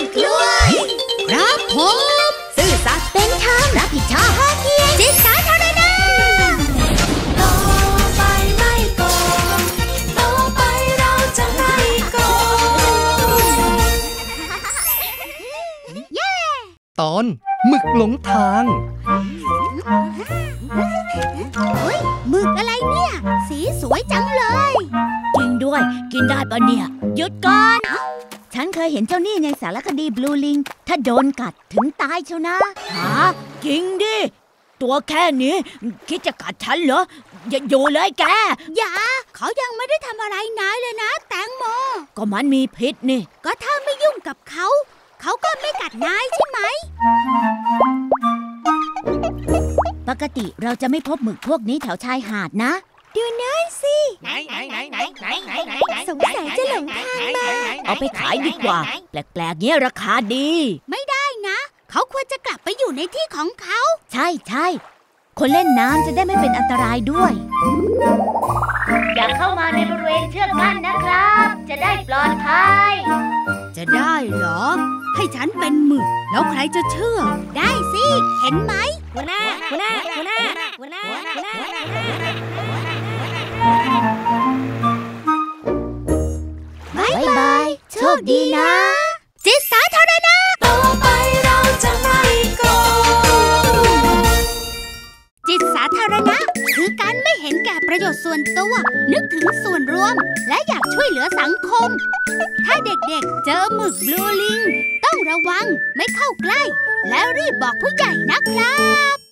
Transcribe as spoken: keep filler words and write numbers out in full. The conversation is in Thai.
กล้วยครับผมซื่อสัตย์เป็นธรรมรับผิดชอบพอเพียงจิตสาธารณะโตไปไม่โกงโตไปเราจะไม่โกงเย้ตอนหมึกหลงทางเฮ้ยหมึกอะไรเนี่ยสีสวยจังเลยจริงด้วยกินได้ปะเนี่ยหยุดก่อนฉันเคยเห็นเจ้านี่ในสารคดีบลูลิงถ้าโดนกัดถึงตายเชียวนะฮะจริงดิตัวแค่นี้คิดจะกัดฉันเหรออย่าอยู่เลยแกอย่าเขายังไม่ได้ทำอะไรนายเลยนะแตงโมก็มันมีพิษนี่ก็ถ้าไม่ยุ่งกับเขาเขาก็ไม่กัดนายใช่ไหมปกติเราจะไม่พบหมึกพวกนี้แถวชายหาดนะดูนั่นสิไหนไหนไหนไหนไหนไหนไหนสงสัยจะหลงทางมาเอาไปขายดีกว่าแปลกๆเงี้ยราคาดีไม่ได้นะเขาควรจะกลับไปอยู่ในที่ของเขาใช่ใช่คนเล่นน้ำจะได้ไม่เป็นอันตรายด้วยอย่าเข้ามาในบริเวณเชือกกั้นนะครับจะได้ปลอดภัยจะได้เหรอให้ฉันเป็นหมึกแล้วใครจะเชื่อได้สิเห็นไหมหัวหน้าหัวหน้าหัวหน้าหัวหน้าหัวหน้าบายบายโชคดีนะจิตสาธารณะต่อไปเราจะไม่โกงจิตสาธารณะคือการไม่เห็นแก่ประโยชน์ส่วนตัวนึกถึงส่วนรวมและอยากช่วยเหลือสังคมถ้าเด็กๆเจอหมึกบลูลิงต้องระวังไม่เข้าใกล้และรีบบอกผู้ใหญ่นะครับ